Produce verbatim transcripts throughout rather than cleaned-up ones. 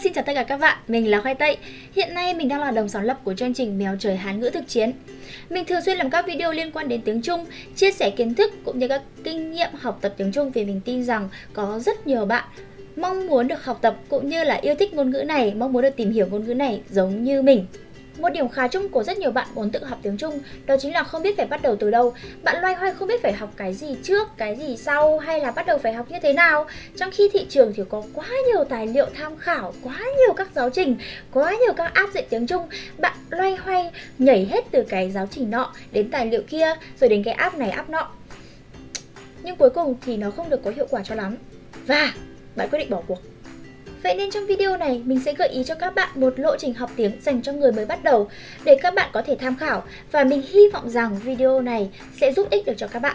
xin chào tất cả các bạn, mình là Khoai Tây. Hiện nay mình đang là đồng sáng lập của chương trình Mèo Trời Hán Ngữ Thực Chiến. Mình thường xuyên làm các video liên quan đến tiếng Trung, chia sẻ kiến thức cũng như các kinh nghiệm học tập tiếng Trung, vì mình tin rằng có rất nhiều bạn mong muốn được học tập cũng như là yêu thích ngôn ngữ này, mong muốn được tìm hiểu ngôn ngữ này giống như mình. Một điểm khá chung của rất nhiều bạn muốn tự học tiếng Trung đó chính là không biết phải bắt đầu từ đâu. Bạn loay hoay không biết phải học cái gì trước, cái gì sau, hay là bắt đầu phải học như thế nào. Trong khi thị trường thì có quá nhiều tài liệu tham khảo, quá nhiều các giáo trình, quá nhiều các app dạy tiếng Trung. Bạn loay hoay nhảy hết từ cái giáo trình nọ đến tài liệu kia, rồi đến cái app này app nọ. Nhưng cuối cùng thì nó không được có hiệu quả cho lắm, và bạn quyết định bỏ cuộc. Vậy nên trong video này mình sẽ gợi ý cho các bạn một lộ trình học tiếng dành cho người mới bắt đầu để các bạn có thể tham khảo, và mình hy vọng rằng video này sẽ giúp ích được cho các bạn.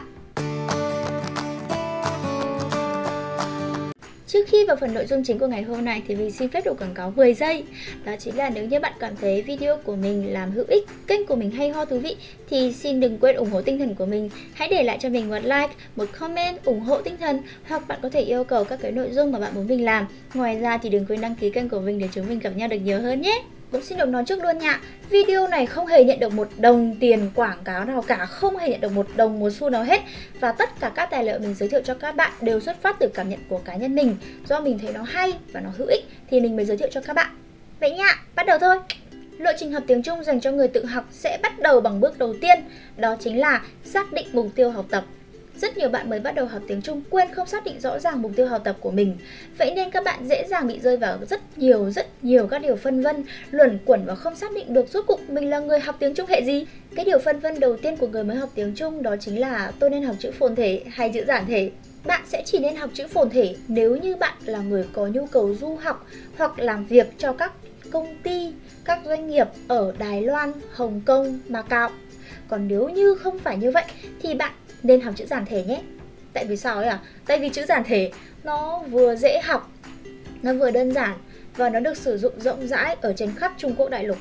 Trước khi vào phần nội dung chính của ngày hôm nay thì mình xin phép được quảng cáo mười giây. Đó chính là nếu như bạn cảm thấy video của mình làm hữu ích, kênh của mình hay ho thú vị thì xin đừng quên ủng hộ tinh thần của mình. Hãy để lại cho mình một like, một comment ủng hộ tinh thần, hoặc bạn có thể yêu cầu các cái nội dung mà bạn muốn mình làm. Ngoài ra thì đừng quên đăng ký kênh của mình để chúng mình gặp nhau được nhiều hơn nhé. Cũng xin được nói trước luôn nha, video này không hề nhận được một đồng tiền quảng cáo nào cả, không hề nhận được một đồng một xu nào hết. Và tất cả các tài liệu mình giới thiệu cho các bạn đều xuất phát từ cảm nhận của cá nhân mình. Do mình thấy nó hay và nó hữu ích thì mình mới giới thiệu cho các bạn. Vậy nha, bắt đầu thôi. Lộ trình học tiếng Trung dành cho người tự học sẽ bắt đầu bằng bước đầu tiên, đó chính là xác định mục tiêu học tập. Rất nhiều bạn mới bắt đầu học tiếng Trung quên không xác định rõ ràng mục tiêu học tập của mình. Vậy nên các bạn dễ dàng bị rơi vào rất nhiều rất nhiều các điều phân vân, luẩn quẩn và không xác định được rốt cuộc mình là người học tiếng Trung hệ gì. Cái điều phân vân đầu tiên của người mới học tiếng Trung đó chính là tôi nên học chữ phồn thể hay chữ giản thể. Bạn sẽ chỉ nên học chữ phồn thể nếu như bạn là người có nhu cầu du học hoặc làm việc cho các công ty, các doanh nghiệp ở Đài Loan, Hồng Kông, Macau. Còn nếu như không phải như vậy thì bạn nên học chữ giản thể nhé. Tại vì sao ấy à? Tại vì chữ giản thể nó vừa dễ học, nó vừa đơn giản và nó được sử dụng rộng rãi ở trên khắp Trung Quốc đại lục.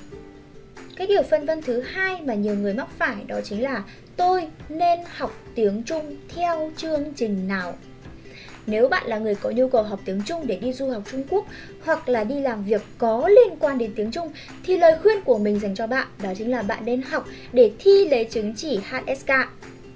Cái điều phân vân thứ hai mà nhiều người mắc phải đó chính là tôi nên học tiếng Trung theo chương trình nào. Nếu bạn là người có nhu cầu học tiếng Trung để đi du học Trung Quốc hoặc là đi làm việc có liên quan đến tiếng Trung thì lời khuyên của mình dành cho bạn đó chính là bạn nên học để thi lấy chứng chỉ hát ét ca.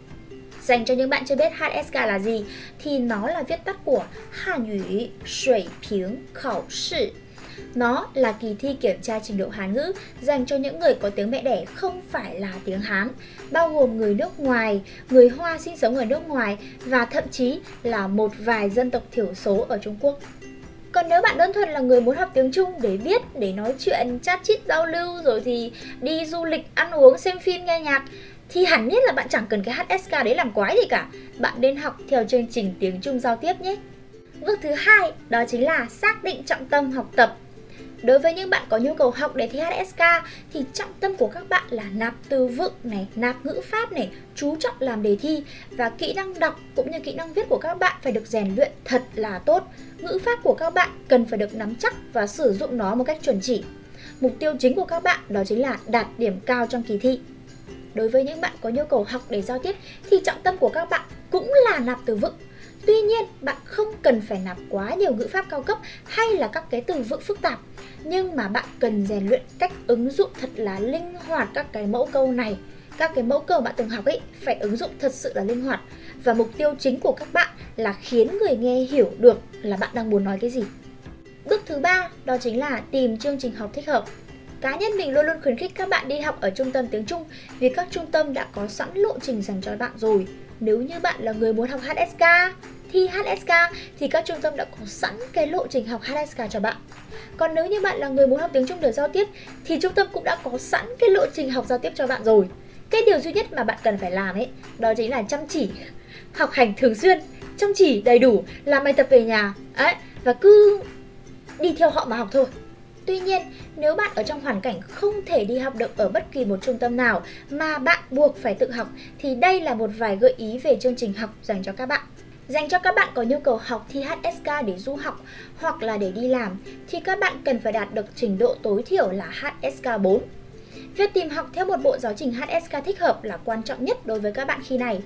Dành cho những bạn chưa biết hát ét ca là gì thì nó là viết tắt của Hàn ngữ Sủy Piếng Khảo Sư. Nó là kỳ thi kiểm tra trình độ Hán ngữ dành cho những người có tiếng mẹ đẻ không phải là tiếng Hán, bao gồm người nước ngoài, người Hoa sinh sống ở nước ngoài và thậm chí là một vài dân tộc thiểu số ở Trung Quốc. Còn nếu bạn đơn thuần là người muốn học tiếng Trung để biết, để nói chuyện, chat chít giao lưu, rồi thì đi du lịch, ăn uống, xem phim, nghe nhạc thì hẳn nhiên là bạn chẳng cần cái hát ét ca đấy làm quái gì cả. Bạn nên học theo chương trình tiếng Trung giao tiếp nhé. Bước thứ hai đó chính là xác định trọng tâm học tập. Đối với những bạn có nhu cầu học để thi hát ét ca thì trọng tâm của các bạn là nạp từ vựng này, nạp ngữ pháp này, chú trọng làm đề thi, và kỹ năng đọc cũng như kỹ năng viết của các bạn phải được rèn luyện thật là tốt. Ngữ pháp của các bạn cần phải được nắm chắc và sử dụng nó một cách chuẩn chỉ. Mục tiêu chính của các bạn đó chính là đạt điểm cao trong kỳ thi. Đối với những bạn có nhu cầu học để giao tiếp thì trọng tâm của các bạn cũng là nạp từ vựng. Tuy nhiên, bạn không cần phải nạp quá nhiều ngữ pháp cao cấp hay là các cái từ vựng phức tạp, nhưng mà bạn cần rèn luyện cách ứng dụng thật là linh hoạt các cái mẫu câu này. Các cái mẫu câu bạn từng học ấy phải ứng dụng thật sự là linh hoạt, và mục tiêu chính của các bạn là khiến người nghe hiểu được là bạn đang muốn nói cái gì. Bước thứ ba đó chính là tìm chương trình học thích hợp. Cá nhân mình luôn luôn khuyến khích các bạn đi học ở trung tâm tiếng Trung vì các trung tâm đã có sẵn lộ trình dành cho bạn rồi. Nếu như bạn là người muốn học hát ét ca, thi hát ét ca thì các trung tâm đã có sẵn cái lộ trình học hát ét ca cho bạn. Còn nếu như bạn là người muốn học tiếng Trung để giao tiếp thì trung tâm cũng đã có sẵn cái lộ trình học giao tiếp cho bạn rồi. Cái điều duy nhất mà bạn cần phải làm ấy đó chính là chăm chỉ, học hành thường xuyên, chăm chỉ đầy đủ, làm bài tập về nhà ấy, và cứ đi theo họ mà học thôi. Tuy nhiên, nếu bạn ở trong hoàn cảnh không thể đi học được ở bất kỳ một trung tâm nào mà bạn buộc phải tự học thì đây là một vài gợi ý về chương trình học dành cho các bạn. Dành cho các bạn có nhu cầu học thi hát ét ca để du học hoặc là để đi làm thì các bạn cần phải đạt được trình độ tối thiểu là hát ét ca bốn. Việc tìm học theo một bộ giáo trình hát ét ca thích hợp là quan trọng nhất đối với các bạn khi này.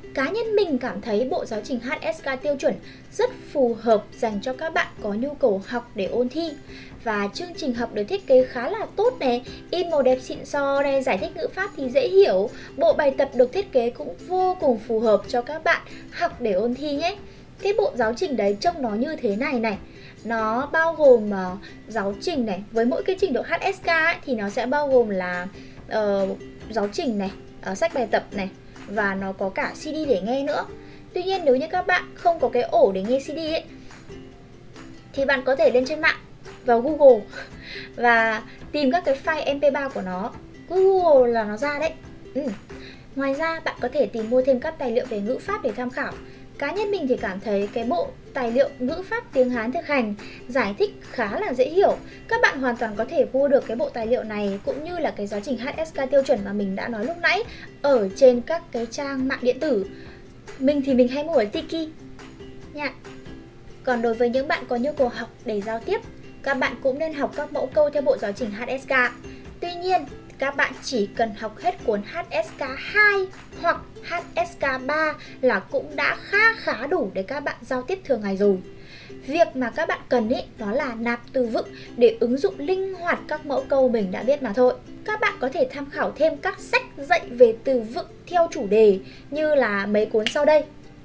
Cá nhân mình cảm thấy bộ giáo trình hát ét ca tiêu chuẩn rất phù hợp dành cho các bạn có nhu cầu học để ôn thi. Và chương trình học được thiết kế khá là tốt này, in màu đẹp xịn sò này, giải thích ngữ pháp thì dễ hiểu. Bộ bài tập được thiết kế cũng vô cùng phù hợp cho các bạn học để ôn thi nhé. Cái bộ giáo trình đấy trông nó như thế này này. Nó bao gồm uh, giáo trình này, với mỗi cái trình độ hát ét ca ấy, thì nó sẽ bao gồm là uh, giáo trình này, uh, sách bài tập này, và nó có cả xê đê để nghe nữa. Tuy nhiên nếu như các bạn không có cái ổ để nghe xê đê ấy, thì bạn có thể lên trên mạng, vào Google và tìm các cái file em pê ba của nó. Google là nó ra đấy. ừ. Ngoài ra bạn có thể tìm mua thêm các tài liệu về ngữ pháp để tham khảo. Cá nhân mình thì cảm thấy cái bộ tài liệu ngữ pháp tiếng Hán thực hành giải thích khá là dễ hiểu. Các bạn hoàn toàn có thể mua được cái bộ tài liệu này cũng như là cái giáo trình hát ét ca tiêu chuẩn mà mình đã nói lúc nãy ở trên các cái trang mạng điện tử. Mình thì mình hay mua ở Tiki nha. Còn đối với những bạn có nhu cầu học để giao tiếp, các bạn cũng nên học các mẫu câu theo bộ giáo trình hát ét ca. Tuy nhiên, các bạn chỉ cần học hết cuốn hát ét ca hai hoặc hát ét ca ba là cũng đã khá khá đủ để các bạn giao tiếp thường ngày rồi. Việc mà các bạn cần ý, đó là nạp từ vựng để ứng dụng linh hoạt các mẫu câu mình đã biết mà thôi. Các bạn có thể tham khảo thêm các sách dạy về từ vựng theo chủ đề như là mấy cuốn sau đây.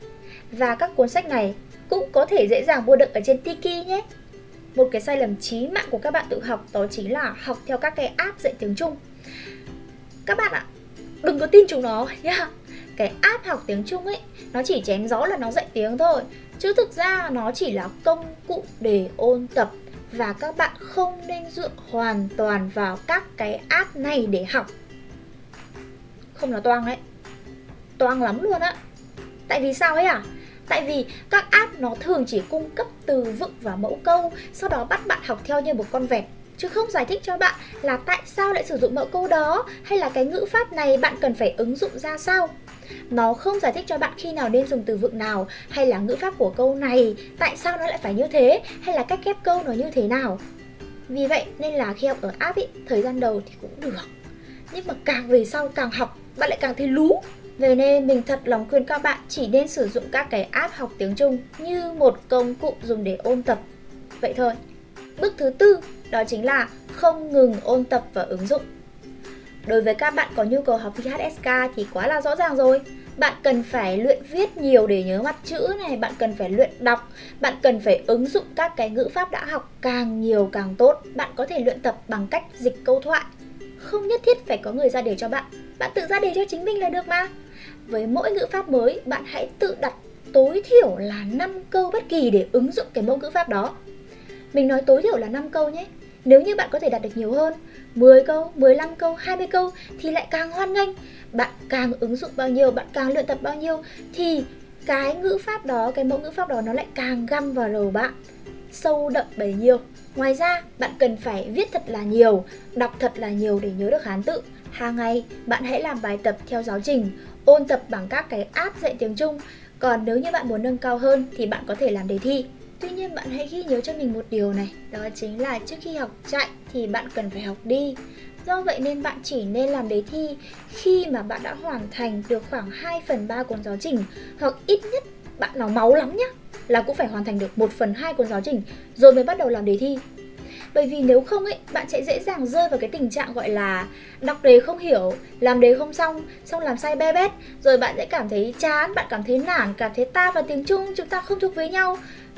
Và các cuốn sách này cũng có thể dễ dàng mua được ở trên Tiki nhé. Một cái sai lầm chí mạng của các bạn tự học đó chính là học theo các cái app dạy tiếng Trung. Các bạn ạ, đừng có tin chúng nó nhá. Cái app học tiếng Trung ấy, nó chỉ chém gió là nó dạy tiếng thôi, chứ thực ra nó chỉ là công cụ để ôn tập. Và các bạn không nên dựa hoàn toàn vào các cái app này để học. Không là toang đấy, toang lắm luôn á. Tại vì sao ấy à? Tại vì các app nó thường chỉ cung cấp từ vựng và mẫu câu, sau đó bắt bạn học theo như một con vẹt, chứ không giải thích cho bạn là tại sao lại sử dụng mẫu câu đó, hay là cái ngữ pháp này bạn cần phải ứng dụng ra sao. Nó không giải thích cho bạn khi nào nên dùng từ vựng nào, hay là ngữ pháp của câu này tại sao nó lại phải như thế, hay là cách ghép câu nó như thế nào. Vì vậy nên là khi học ở app ý, thời gian đầu thì cũng được, nhưng mà càng về sau càng học bạn lại càng thấy lú. Vậy nên mình thật lòng khuyên các bạn chỉ nên sử dụng các cái app học tiếng Trung như một công cụ dùng để ôn tập. Vậy thôi. Bước thứ tư đó chính là không ngừng ôn tập và ứng dụng. Đối với các bạn có nhu cầu học thi hát ét ca thì quá là rõ ràng rồi. Bạn cần phải luyện viết nhiều để nhớ mặt chữ này, bạn cần phải luyện đọc, bạn cần phải ứng dụng các cái ngữ pháp đã học càng nhiều càng tốt. Bạn có thể luyện tập bằng cách dịch câu thoại. Không nhất thiết phải có người ra đề cho bạn, bạn tự ra đề cho chính mình là được mà. Với mỗi ngữ pháp mới, bạn hãy tự đặt tối thiểu là năm câu bất kỳ để ứng dụng cái mẫu ngữ pháp đó. Mình nói tối thiểu là năm câu nhé. Nếu như bạn có thể đạt được nhiều hơn, mười câu, mười lăm câu, hai mươi câu thì lại càng hoan nghênh. Bạn càng ứng dụng bao nhiêu, bạn càng luyện tập bao nhiêu thì cái ngữ pháp đó, cái mẫu ngữ pháp đó nó lại càng găm vào đầu bạn, sâu đậm bấy nhiêu. Ngoài ra, bạn cần phải viết thật là nhiều, đọc thật là nhiều để nhớ được Hán tự. Hàng ngày, bạn hãy làm bài tập theo giáo trình, ôn tập bằng các cái app dạy tiếng Trung. Còn nếu như bạn muốn nâng cao hơn thì bạn có thể làm đề thi. Tuy nhiên bạn hãy ghi nhớ cho mình một điều này, đó chính là trước khi học chạy thì bạn cần phải học đi. Do vậy nên bạn chỉ nên làm đề thi khi mà bạn đã hoàn thành được khoảng hai phần ba cuốn giáo trình, hoặc ít nhất bạn nào máu lắm nhá là cũng phải hoàn thành được một phần hai cuốn giáo trình rồi mới bắt đầu làm đề thi. Bởi vì nếu không ấy, bạn sẽ dễ dàng rơi vào cái tình trạng gọi là đọc đề không hiểu, làm đề không xong, xong làm sai be bét, rồi bạn sẽ cảm thấy chán, bạn cảm thấy nản, cảm thấy ta và tiếng Trung chúng ta không thuộc với nhau.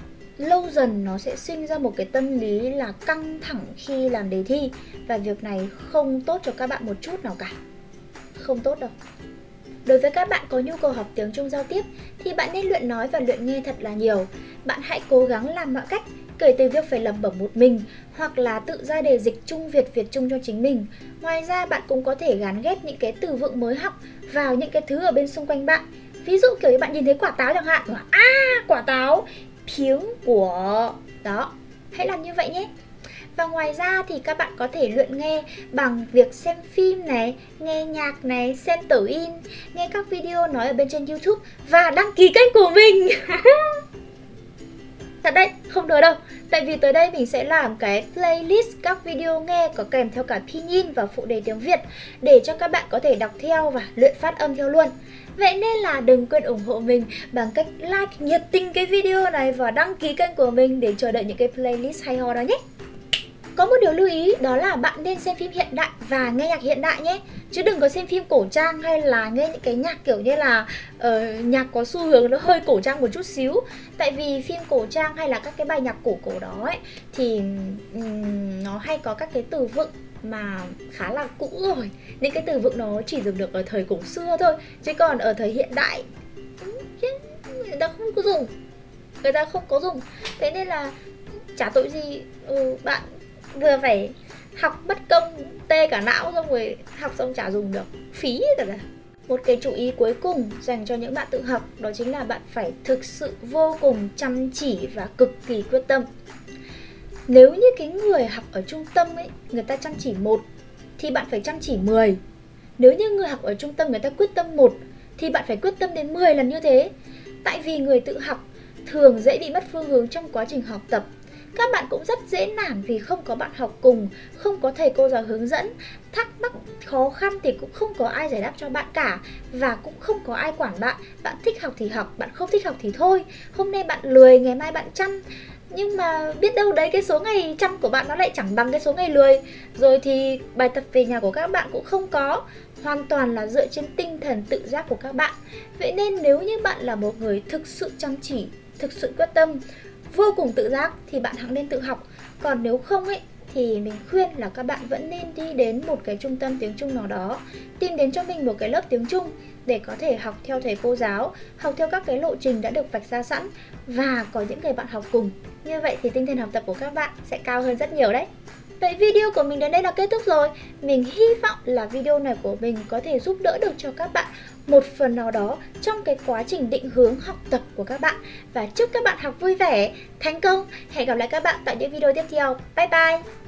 Lâu dần nó sẽ sinh ra một cái tâm lý là căng thẳng khi làm đề thi, và việc này không tốt cho các bạn một chút nào cả. Không tốt đâu. Đối với các bạn có nhu cầu học tiếng Trung giao tiếp thì bạn nên luyện nói và luyện nghe thật là nhiều. Bạn hãy cố gắng làm mọi cách, kể từ việc phải lẩm bẩm một mình hoặc là tự ra đề dịch Trung Việt Việt Trung cho chính mình. Ngoài ra bạn cũng có thể gắn ghép những cái từ vựng mới học vào những cái thứ ở bên xung quanh bạn. Ví dụ kiểu như bạn nhìn thấy quả táo chẳng hạn, à quả táo, piếng của đó. Hãy làm như vậy nhé. Và ngoài ra thì các bạn có thể luyện nghe bằng việc xem phim này, nghe nhạc này, xem tờ in, nghe các video nói ở bên trên YouTube và đăng ký kênh của mình. Thật đấy, không đùa đâu. Tại vì tới đây mình sẽ làm cái playlist các video nghe có kèm theo cả pinyin và phụ đề tiếng Việt để cho các bạn có thể đọc theo và luyện phát âm theo luôn. Vậy nên là đừng quên ủng hộ mình bằng cách like nhiệt tình cái video này và đăng ký kênh của mình để chờ đợi những cái playlist hay ho đó nhé. Có một điều lưu ý đó là bạn nên xem phim hiện đại và nghe nhạc hiện đại nhé. Chứ đừng có xem phim cổ trang hay là nghe những cái nhạc kiểu như là uh, nhạc có xu hướng nó hơi cổ trang một chút xíu. Tại vì phim cổ trang hay là các cái bài nhạc cổ cổ đó ấy thì um, nó hay có các cái từ vựng mà khá là cũ rồi. Những cái từ vựng nó chỉ dùng được ở thời cổ xưa thôi. Chứ còn ở thời hiện đại người ta không có dùng. Người ta không có dùng. Thế nên là chả tội gì ừ, bạn vừa phải học bất công tê cả não xong rồi học xong chả dùng được, phí rồi đấy. Một cái chú ý cuối cùng dành cho những bạn tự học đó chính là bạn phải thực sự vô cùng chăm chỉ và cực kỳ quyết tâm. Nếu như cái người học ở trung tâm ấy, người ta chăm chỉ một thì bạn phải chăm chỉ mười. Nếu như người học ở trung tâm người ta quyết tâm một thì bạn phải quyết tâm đến mười lần như thế. Tại vì người tự học thường dễ bị mất phương hướng trong quá trình học tập. Các bạn cũng rất dễ nản vì không có bạn học cùng, không có thầy cô giáo hướng dẫn. Thắc mắc khó khăn thì cũng không có ai giải đáp cho bạn cả. Và cũng không có ai quản bạn. Bạn thích học thì học, bạn không thích học thì thôi. Hôm nay bạn lười, ngày mai bạn chăm. Nhưng mà biết đâu đấy cái số ngày chăm của bạn nó lại chẳng bằng cái số ngày lười. Rồi thì bài tập về nhà của các bạn cũng không có. Hoàn toàn là dựa trên tinh thần tự giác của các bạn. Vậy nên nếu như bạn là một người thực sự chăm chỉ, thực sự quyết tâm, vô cùng tự giác thì bạn hãy nên tự học. Còn nếu không ấy thì mình khuyên là các bạn vẫn nên đi đến một cái trung tâm tiếng Trung nào đó, tìm đến cho mình một cái lớp tiếng Trung để có thể học theo thầy cô giáo, học theo các cái lộ trình đã được vạch ra sẵn và có những người bạn học cùng. Như vậy thì tinh thần học tập của các bạn sẽ cao hơn rất nhiều đấy. Vậy video của mình đến đây là kết thúc rồi. Mình hy vọng là video này của mình có thể giúp đỡ được cho các bạn một phần nào đó trong cái quá trình định hướng học tập của các bạn. Và chúc các bạn học vui vẻ, thành công. Hẹn gặp lại các bạn tại những video tiếp theo. Bye bye!